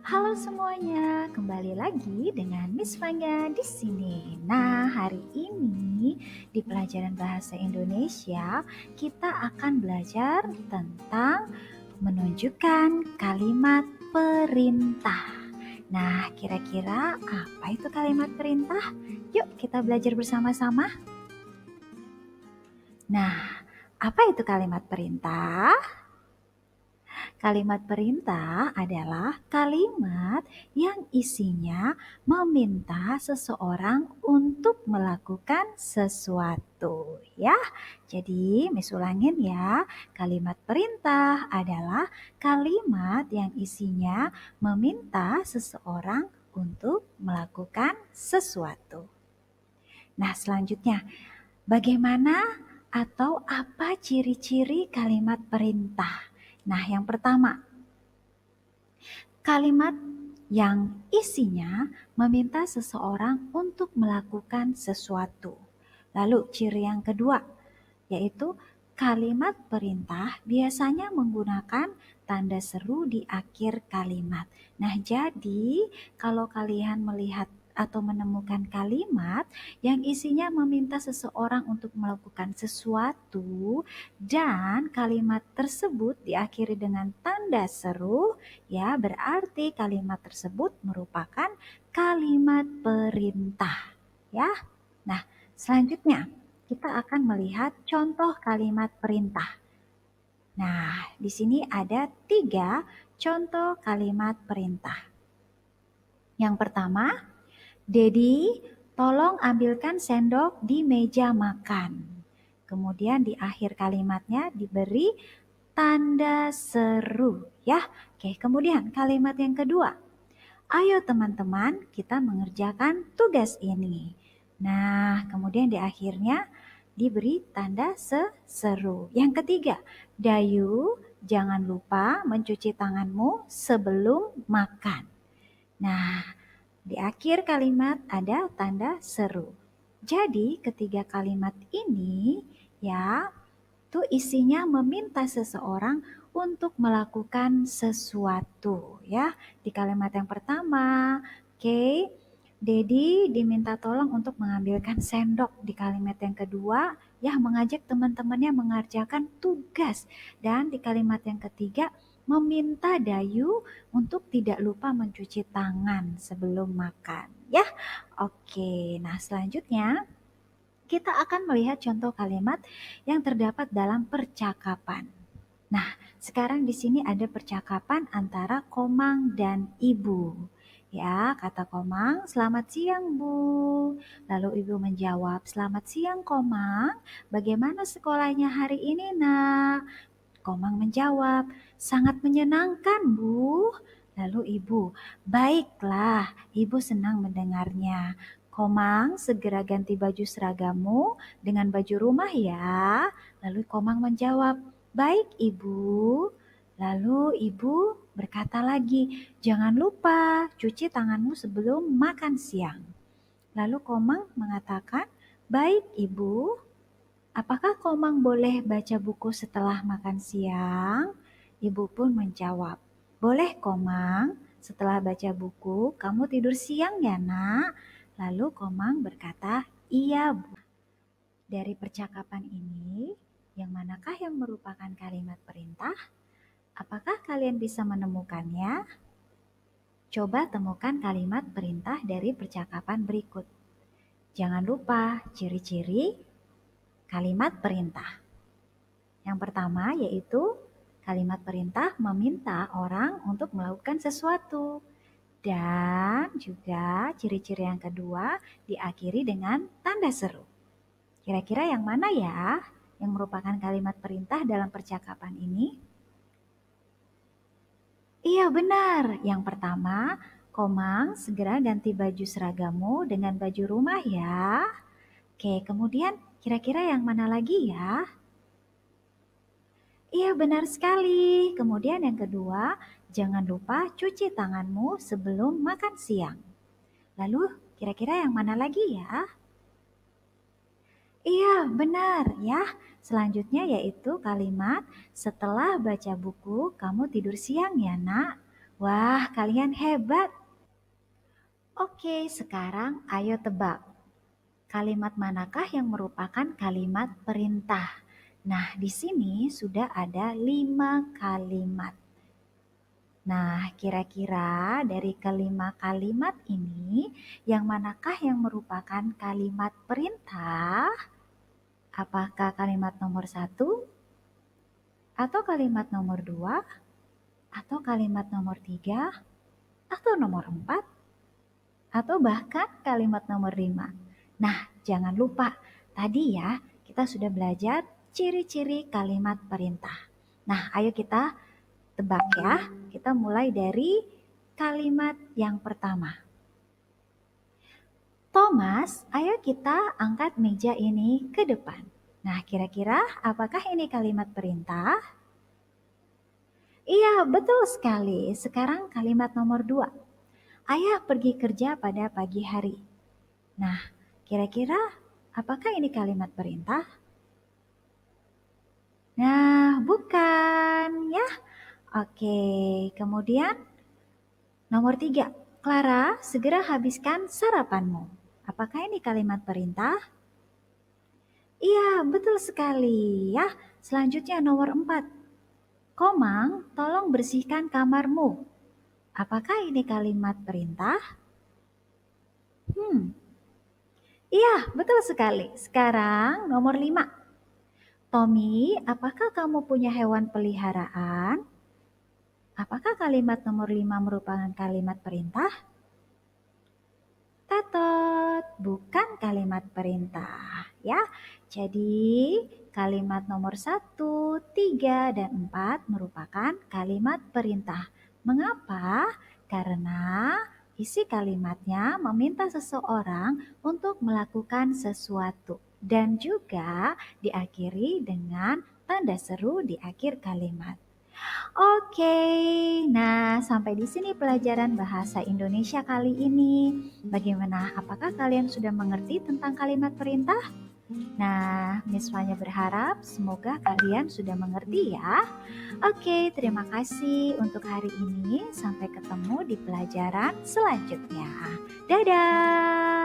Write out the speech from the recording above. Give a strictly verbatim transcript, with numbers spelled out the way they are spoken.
Halo semuanya, kembali lagi dengan Miss Fanya di sini. Nah, hari ini di pelajaran bahasa Indonesia kita akan belajar tentang menunjukkan kalimat perintah. Nah, kira-kira apa itu kalimat perintah? Yuk kita belajar bersama-sama. Nah, apa itu kalimat perintah? Kalimat perintah adalah kalimat yang isinya meminta seseorang untuk melakukan sesuatu, ya. Jadi, Miss ulangin ya. Kalimat perintah adalah kalimat yang isinya meminta seseorang untuk melakukan sesuatu. Nah, selanjutnya, bagaimana atau apa ciri-ciri kalimat perintah? Nah, yang pertama, kalimat yang isinya meminta seseorang untuk melakukan sesuatu. Lalu ciri yang kedua, yaitu kalimat perintah biasanya menggunakan tanda seru di akhir kalimat. Nah, jadi kalau kalian melihat atau menemukan kalimat yang isinya meminta seseorang untuk melakukan sesuatu dan kalimat tersebut diakhiri dengan tanda seru, ya berarti kalimat tersebut merupakan kalimat perintah, ya. Nah, selanjutnya kita akan melihat contoh kalimat perintah. Nah, di sini ada tiga contoh kalimat perintah. Yang pertama, Dedi, tolong ambilkan sendok di meja makan. Kemudian di akhir kalimatnya diberi tanda seru, ya. Oke, kemudian kalimat yang kedua. Ayo teman-teman, kita mengerjakan tugas ini. Nah, kemudian di akhirnya diberi tanda seru. Yang ketiga, Dayu, jangan lupa mencuci tanganmu sebelum makan. Nah, di akhir kalimat ada tanda seru. Jadi ketiga kalimat ini ya, itu isinya meminta seseorang untuk melakukan sesuatu ya. Di kalimat yang pertama, oke, okay, Dedi diminta tolong untuk mengambilkan sendok. Di kalimat yang kedua, ya mengajak teman-temannya mengerjakan tugas. Dan di kalimat yang ketiga, meminta Dayu untuk tidak lupa mencuci tangan sebelum makan, ya. Oke, nah selanjutnya kita akan melihat contoh kalimat yang terdapat dalam percakapan. Nah, sekarang di sini ada percakapan antara Komang dan Ibu. Ya, kata Komang, "Selamat siang, Bu." Lalu Ibu menjawab, "Selamat siang, Komang. Bagaimana sekolahnya hari ini, Nak?" Komang menjawab, "Sangat menyenangkan, Bu." Lalu Ibu, "Baiklah, Ibu senang mendengarnya. Komang, segera ganti baju seragammu dengan baju rumah ya." Lalu Komang menjawab, "Baik, Ibu." Lalu Ibu berkata lagi, "Jangan lupa cuci tanganmu sebelum makan siang." Lalu Komang mengatakan, "Baik, Ibu." "Apakah Komang boleh baca buku setelah makan siang?" Ibu pun menjawab, "Boleh Komang, setelah baca buku kamu tidur siang ya Nak." Lalu Komang berkata, "Iya Bu." Dari percakapan ini, yang manakah yang merupakan kalimat perintah? Apakah kalian bisa menemukannya? Coba temukan kalimat perintah dari percakapan berikut. Jangan lupa ciri-ciri kalimat perintah. Yang pertama yaitu kalimat perintah meminta orang untuk melakukan sesuatu. Dan juga ciri-ciri yang kedua diakhiri dengan tanda seru. Kira-kira yang mana ya yang merupakan kalimat perintah dalam percakapan ini? Iya benar, yang pertama, Komang segera ganti baju seragamu dengan baju rumah ya. Oke, kemudian kira-kira yang mana lagi ya? Iya benar sekali. Kemudian yang kedua, jangan lupa cuci tanganmu sebelum makan siang. Lalu kira-kira yang mana lagi ya? Iya benar ya. Selanjutnya yaitu kalimat setelah baca buku kamu tidur siang ya Nak. Wah, kalian hebat. Oke, sekarang ayo tebak. Kalimat manakah yang merupakan kalimat perintah? Nah, di sini sudah ada lima kalimat. Nah, kira-kira dari kelima kalimat ini, yang manakah yang merupakan kalimat perintah? Apakah kalimat nomor satu? Atau kalimat nomor dua? Atau kalimat nomor tiga? Atau nomor empat? Atau bahkan kalimat nomor lima? Nah, jangan lupa, tadi ya kita sudah belajar ciri-ciri kalimat perintah. Nah, ayo kita tebak ya. Kita mulai dari kalimat yang pertama. Thomas, ayo kita angkat meja ini ke depan. Nah, kira-kira apakah ini kalimat perintah? Iya, betul sekali. Sekarang kalimat nomor dua. Ayah pergi kerja pada pagi hari. Nah, kira-kira apakah ini kalimat perintah? Nah, bukan ya. Oke, kemudian nomor tiga. Clara, segera habiskan sarapanmu. Apakah ini kalimat perintah? Iya, betul sekali ya. Selanjutnya nomor empat. Komang, tolong bersihkan kamarmu. Apakah ini kalimat perintah? Hmm, iya, betul sekali. Sekarang nomor lima. Tommy, apakah kamu punya hewan peliharaan? Apakah kalimat nomor lima merupakan kalimat perintah? Tatot, bukan kalimat perintah ya. Jadi kalimat nomor satu, tiga, dan empat merupakan kalimat perintah. Mengapa? Karena isi kalimatnya meminta seseorang untuk melakukan sesuatu dan juga diakhiri dengan tanda seru di akhir kalimat. Oke, nah sampai di sini pelajaran bahasa Indonesia kali ini. Bagaimana? Apakah kalian sudah mengerti tentang kalimat perintah? Nah, Miss Fanya berharap semoga kalian sudah mengerti ya. Oke, terima kasih untuk hari ini. Sampai ketemu di pelajaran selanjutnya. Dadah!